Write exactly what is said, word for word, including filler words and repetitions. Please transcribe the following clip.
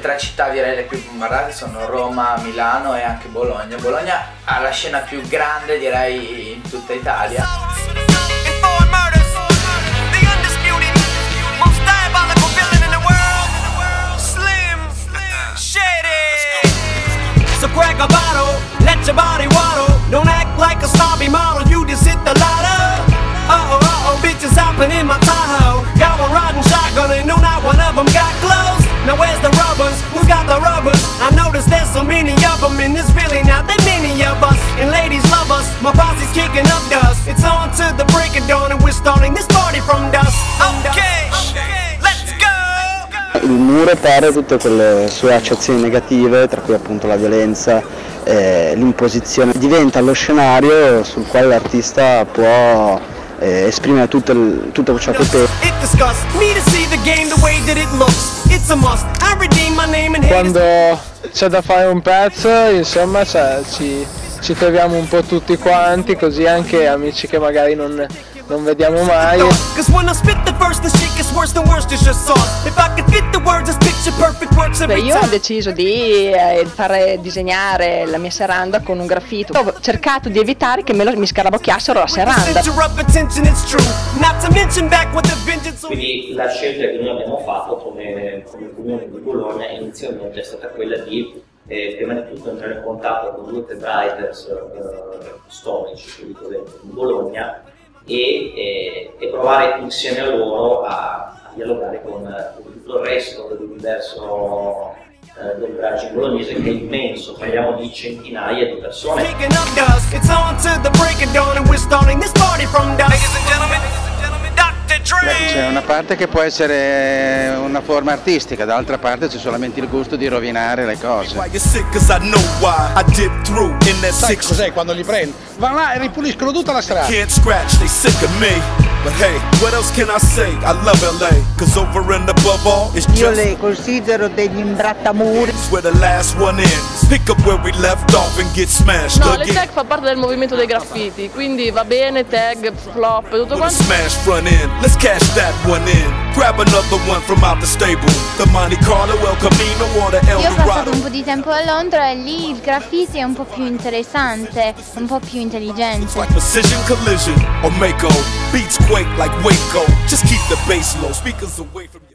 tre città direi le più bombardate sono Roma, Milano e anche Bologna. Bologna ha la scena più grande direi in tutta Italia. So crack a bottle, let your body waddle. Don't act like a snobby model, you just hit the lotto. Uh-oh, uh-oh, bitches hopping in my Tahoe. Got one riding shotgun and no, not one of them got clothes. Now where's the rubbers? Who got the rubbers? I noticed there's so many of them and there's really not that many of us. And ladies love us, my posse's kicking up dust. It's on to the break of dawn and we're starting this party from dusk. Okay, okay, let's go! Il muro pare tutte quelle sue accezioni negative, tra cui appunto la violenza, eh, l'imposizione, diventa lo scenario sul quale l'artista può eh, esprimere tutto, il, tutto ciò che pensa. Quando c'è da fare un pezzo, insomma, cioè, ci, ci troviamo un po' tutti quanti, così anche amici che magari non, non vediamo mai. Beh, io ho deciso di eh, fare disegnare la mia serranda con un graffito. Ho cercato di evitare che me lo, mi scarabocchiassero la serranda. Quindi la scelta che noi abbiamo fatto come, come comune di Bologna inizialmente è stata quella di eh, prima di tutto entrare in contatto con due writers eh, storici qui di Bologna e, e, e provare insieme a loro a, a dialogare con, con tutto il resto dell'universo eh, del Braccio bolognese, che è immenso, parliamo di centinaia di persone. C'è una parte che può essere una forma artistica, dall'altra parte c'è solamente il gusto di rovinare le cose. Sai cos'è quando li prendi? Vanno là e ripuliscono tutta la strada. Io le considero degli imbrattamuri. No, le tag fa parte del movimento dei graffiti, quindi va bene tag, flop, tutto quanto. Io ho passato un po' di tempo a Londra e lì il graffiti è un po' più interessante, un po' più intelligente. Beats quake like Waco. Just keep the bass low. Speakers away from you.